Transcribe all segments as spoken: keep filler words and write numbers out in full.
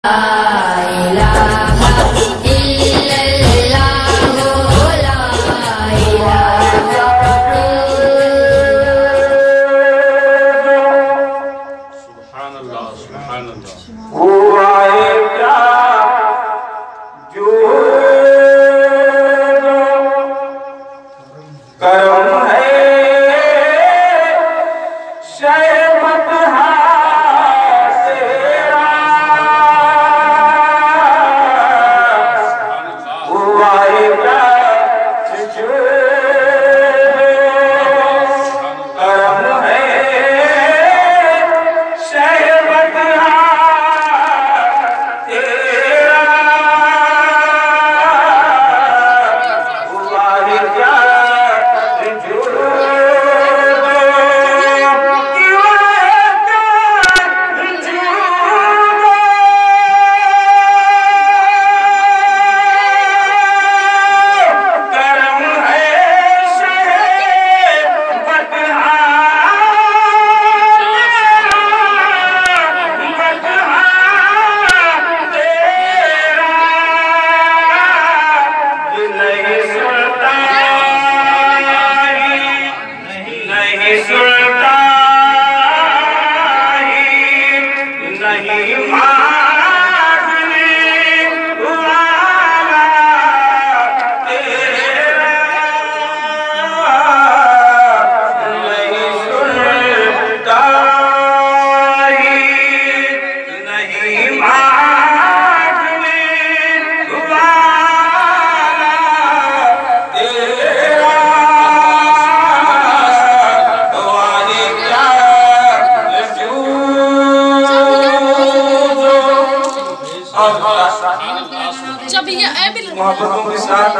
मोहब्बतों के साथ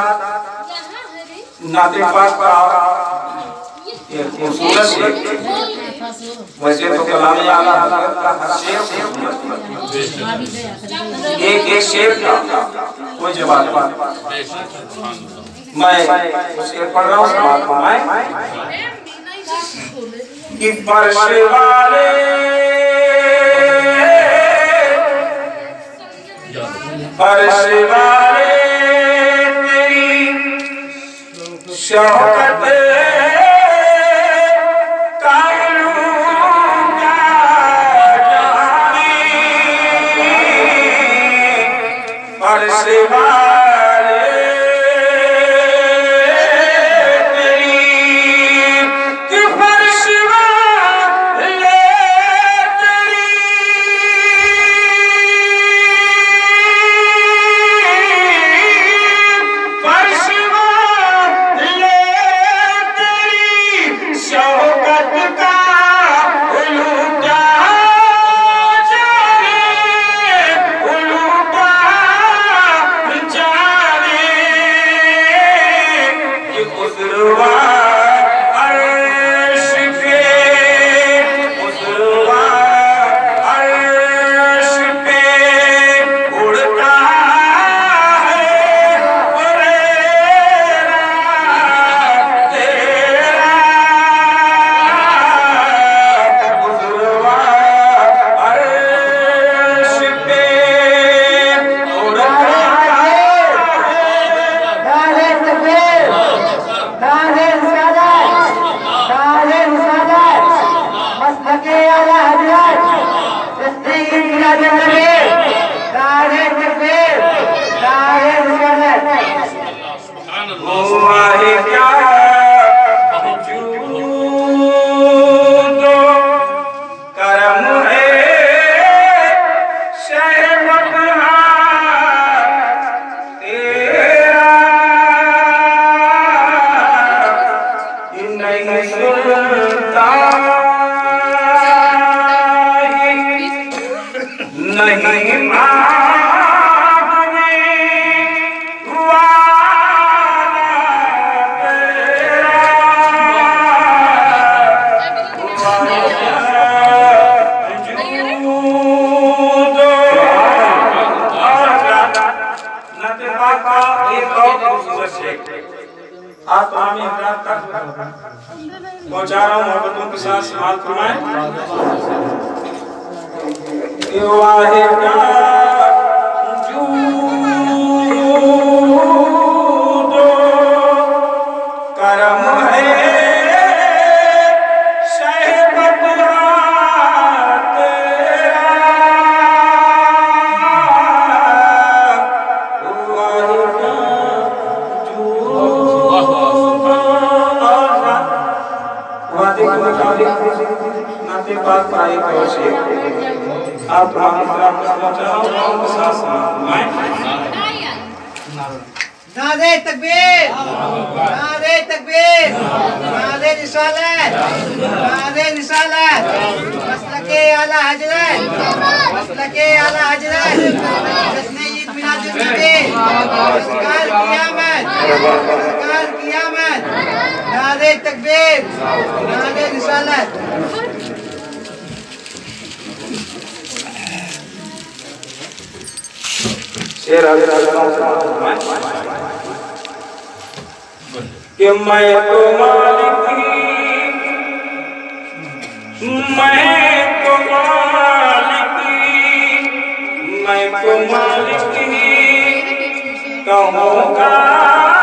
नाते पाक का ये खूबसूरत वैसे तो कलाम आला हज़रत का हर शेर एक एक शेर का कोई जवाब मैं शेर पढ़ रहा हूँ समाज को मैं कि फर्श वाले फर्श वाले शौकत फर्श वाले तेरी कि फर्श वाले तेरी फर्श वाले तेरी शौकत का उलूटा जाने उलूटा जाने ये खुसरवा अर्श पे खुसरवा अर्श पे उड़ता है फरेरा तेरा खुसरवा अर्श पे उड़ता है नहीं मांगने वाला तेरा जूद एक और खूबसूरत शेर आप आमीन रात तक पहुंचा रहा हूँ मोहब्बतों के साथ समाल फरमाएं। आत्मा की तरफ पहुंचा हूं के साथ समाप्त नारे तकबीर, नारे तकबीर, नारे रिसालत, नारे रिसालत, मसलके आला हजरत, मसलके आला हजरत, जश्न ईद मिलादुन नबी, सरकार क़यामत, सरकार क़यामत, नारे तकबीर, नारे रिसालत। शेर आगे कि मैं तो मालिक मैं तो मालिक मैं तो मालिक कहूँगा